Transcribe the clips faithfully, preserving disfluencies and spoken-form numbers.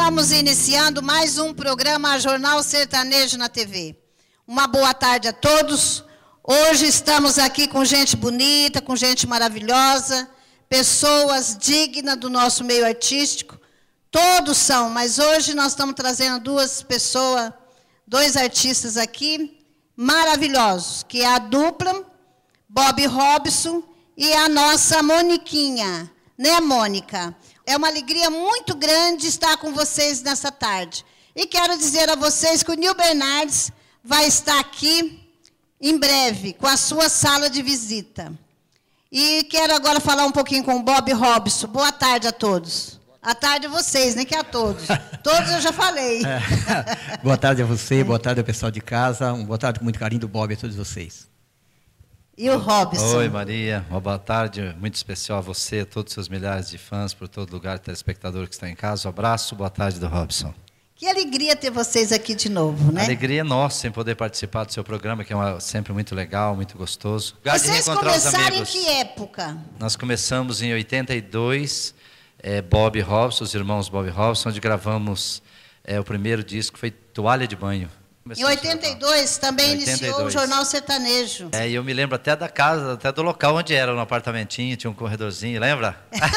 Estamos iniciando mais um programa Jornal Sertanejo na T V. Uma boa tarde a todos. Hoje estamos aqui com gente bonita, com gente maravilhosa, pessoas dignas do nosso meio artístico. Todos são, mas hoje nós estamos trazendo duas pessoas, dois artistas aqui maravilhosos, que é a dupla Bob Robson e a nossa Moniquinha, né, Mônica? É uma alegria muito grande estar com vocês nessa tarde. E quero dizer a vocês que o Nil Bernardes vai estar aqui em breve, com a sua sala de visita. E quero agora falar um pouquinho com o Bob Robson. Boa tarde a todos. À tarde a vocês, nem que a todos. Todos eu já falei. É. Boa tarde a você, boa tarde ao pessoal de casa. Um boa tarde com muito carinho do Bob a todos vocês. E o Robson? Oi, Maria. Uma boa tarde muito especial a você, a todos os seus milhares de fãs, por todo lugar, telespectador que está em casa. Um abraço, boa tarde do Robson. Que alegria ter vocês aqui de novo, né? Alegria nossa em poder participar do seu programa, que é uma, sempre muito legal, muito gostoso. Vocês começaram em que época? Nós começamos em oitenta e dois, é, Bob Robson, os irmãos Bob Robson, onde gravamos é, o primeiro disco, foi Toalha de Banho. Em oitenta e dois também em oitenta e dois. Iniciou o Jornal Sertanejo. É, e eu me lembro até da casa, até do local onde era, no apartamentinho, tinha um corredorzinho, lembra?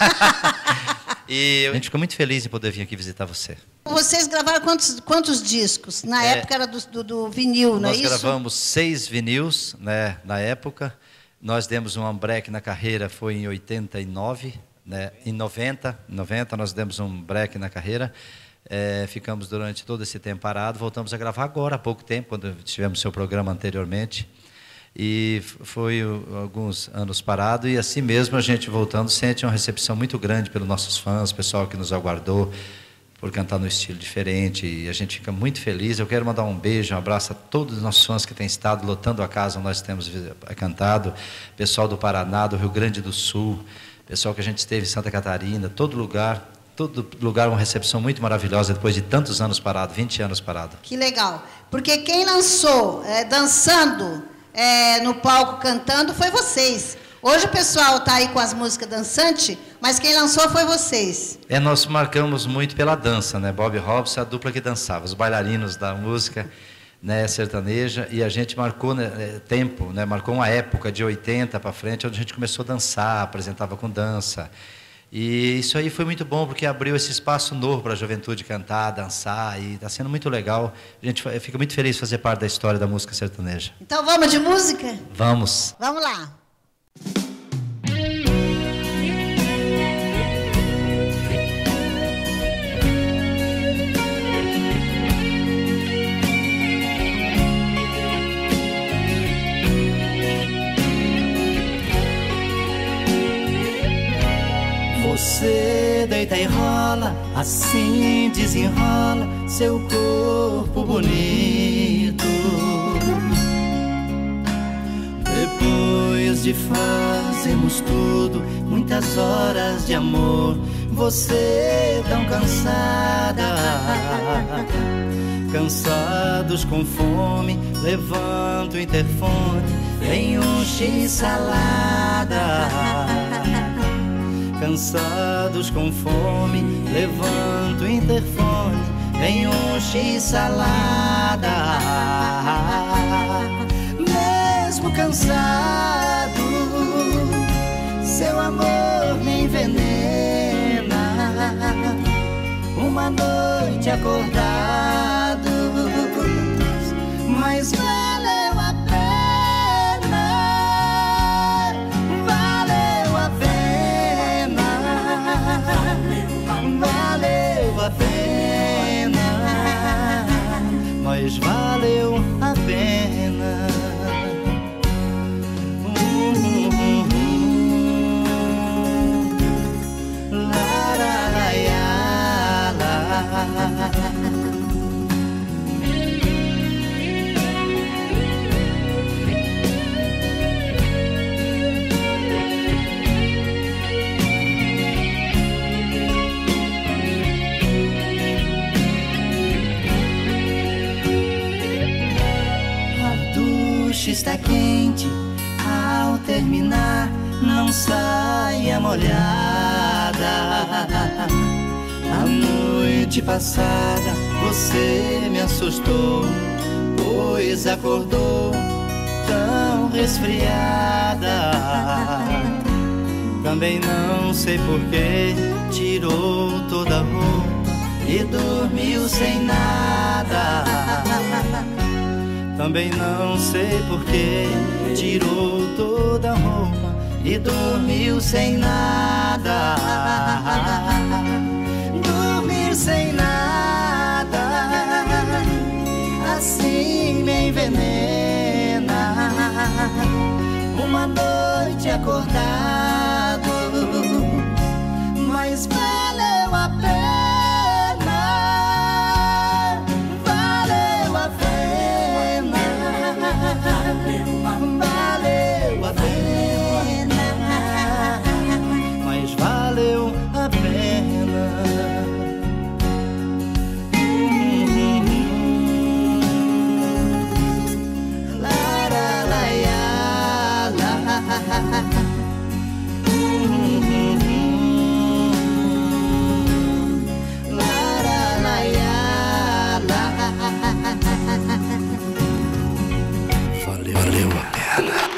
E a gente ficou muito feliz em poder vir aqui visitar você. Vocês gravaram quantos, quantos discos? Na é, época era do, do, do vinil, não é isso? Nós gravamos seis vinis, né, na época. Nós demos um break na carreira, foi em oitenta e nove, né, em noventa, noventa nós demos um break na carreira. É, ficamos durante todo esse tempo parado, voltamos a gravar agora, há pouco tempo, quando tivemos seu programa anteriormente. E foi alguns anos parado, e assim mesmo a gente voltando sente uma recepção muito grande pelos nossos fãs, pessoal que nos aguardou por cantar no estilo diferente, e a gente fica muito feliz. Eu quero mandar um beijo, um abraço a todos os nossos fãs que têm estado lotando a casa onde nós temos cantado, pessoal do Paraná, do Rio Grande do Sul, pessoal que a gente esteve em Santa Catarina, todo lugar. Todo lugar uma recepção muito maravilhosa depois de tantos anos parado, vinte anos parado. Que legal, porque quem lançou é, dançando é, no palco cantando foi vocês. Hoje o pessoal está aí com as músicas dançantes, mas quem lançou foi vocês. É, nós marcamos muito pela dança, né? Bob Robson, a dupla que dançava, os bailarinos da música, né, sertaneja, e a gente marcou, né, tempo, né, marcou uma época de oitenta para frente, onde a gente começou a dançar, apresentava com dança. E isso aí foi muito bom, porque abriu esse espaço novo para a juventude cantar, dançar, e está sendo muito legal. A gente fica muito feliz de fazer parte da história da música sertaneja. Então vamos de música? Vamos. Vamos lá. Você deita e rola, assim desenrola seu corpo bonito. Depois de fazermos tudo, muitas horas de amor, você tão cansada, cansados com fome, levanta o interfone, vem um x-salada. Cansados com fome, levanto o interfone, vem um x-salada. Mesmo cansado, seu amor me envenena. Uma noite acordados, mas valeu a pena. Valeu a pena, mas valeu a pena. Hum, hum, hum. La, la, la, ya, la. Está quente, ao terminar não saia molhada. A noite passada você me assustou, pois acordou tão resfriada. Também não sei por que tirou toda a roupa e dormiu sem nada. Também não sei por que tirou toda a roupa e dormiu sem nada. Dormir sem nada, assim me envenena. Uma noite acordado, mas valeu a pena. Valeu a pena. Valeu a pena. Mas valeu a pena. Valeu a pena.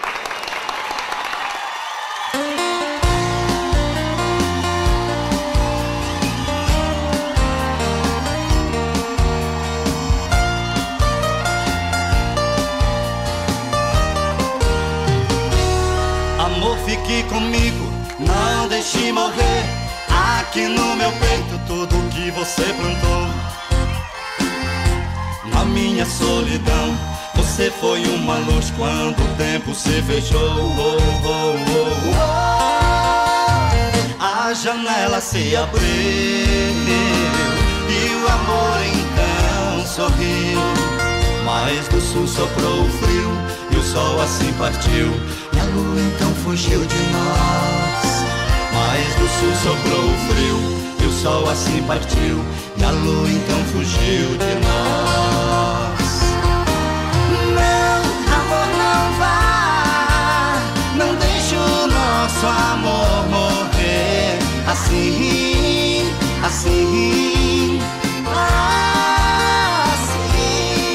Amor, fique comigo, não deixe morrer aqui no meu peito tudo que você plantou. Na minha solidão, você foi uma luz quando o tempo se fechou. Oh, oh, oh, oh. A janela se abriu e o amor então sorriu. Mas do sul soprou o frio e o sol assim partiu. E a lua então fugiu de nós. Mas do sul soprou o frio e o sol assim partiu. E a lua então fugiu de nós. Não, amor, não vá. Não deixe o nosso amor morrer. Assim, assim, assim.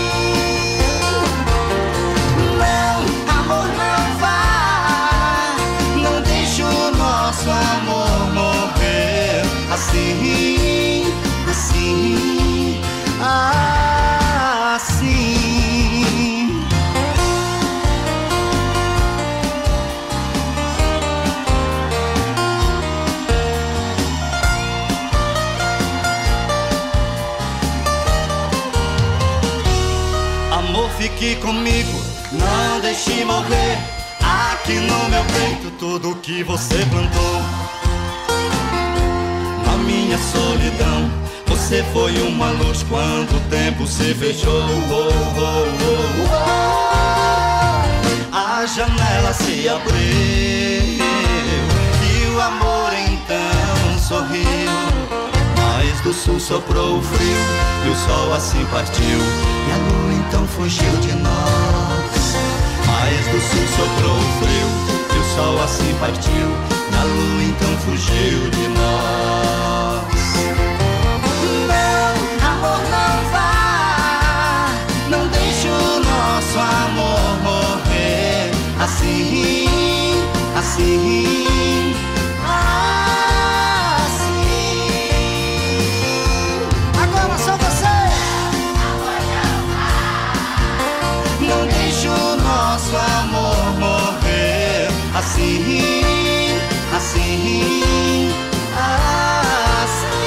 Não, amor, não vá. Não deixe o nosso amor morrer. Assim, assim, assim. Amor, fique comigo, não deixe morrer aqui no meu peito tudo que você plantou. Na minha solidão, você foi uma luz quando o tempo se fechou. Oh, oh, oh, oh. A janela se abriu e o amor então sorriu. Mas do sul soprou o frio e o sol assim partiu. E a lua então fugiu de nós. Mas do sul soprou o frio e o sol assim partiu. E a lua então fugiu de nós. Não, amor, não vá. Não deixe o nosso amor morrer. Assim, assim, assim. Agora só você. Não deixe o nosso amor morrer. Assim, assim, assim.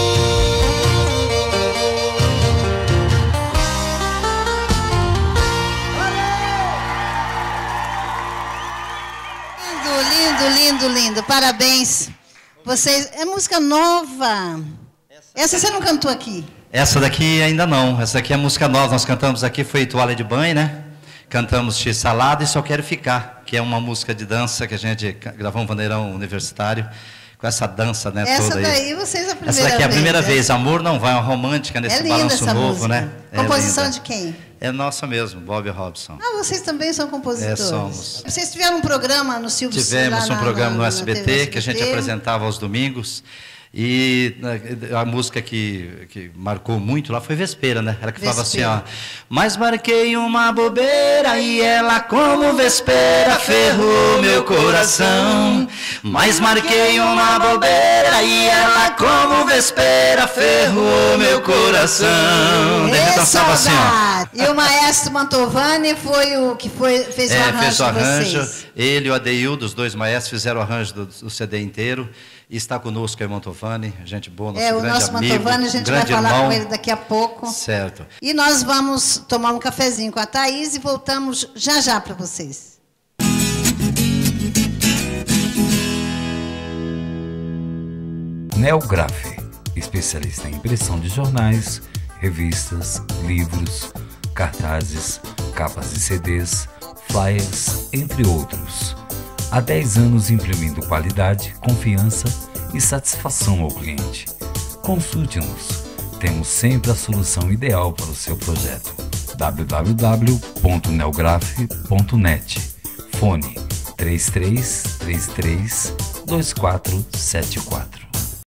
Lindo, lindo, lindo, lindo. Parabéns. Vocês, é música nova. Essa você não cantou aqui? Essa daqui ainda não. Essa daqui é música nova. Nós cantamos aqui, foi Toalha de Banho, né? Cantamos X Salada e Só Quero Ficar, que é uma música de dança que a gente gravou um vaneirão universitário com essa dança, né? Essa toda daí aí. vocês a primeira Essa daqui é a vez, primeira né? vez. Amor Não Vai, uma romântica nesse É linda balanço essa novo, música. né? É Composição linda. de quem? É nossa mesmo, Bob Robson. Ah, vocês também são compositores. É, somos. Vocês tiveram um programa no Silvio Tivemos lá um na- programa na- no na S B T T V que a gente apresentava aos domingos. E a música que, que marcou muito lá foi Vespeira, né? Ela que falava assim, ó. Mas marquei uma bobeira e ela como vespeira ferrou meu coração. Mas marquei uma bobeira e ela como vespeira ferrou meu coração. Ele dançava assim, ó. E o maestro Mantovani foi o que foi, fez é, o arranjo fez o arranjo. de vocês. Ele e o Adeildo, os dois maestros, fizeram o arranjo do, do C D inteiro. E está conosco aí o Mantovani, gente boa, nosso é, o grande nosso amigo, Mantovani, a gente vai falar irmão. com ele daqui a pouco. Certo. E nós vamos tomar um cafezinho com a Thaís e voltamos já já para vocês. Neograph, especialista em impressão de jornais, revistas, livros, cartazes, capas de C Ds, flyers, entre outros. Há dez anos imprimindo qualidade, confiança e satisfação ao cliente. Consulte-nos. Temos sempre a solução ideal para o seu projeto. w w w ponto neograph ponto net. Fone três três três três, dois quatro sete quatro.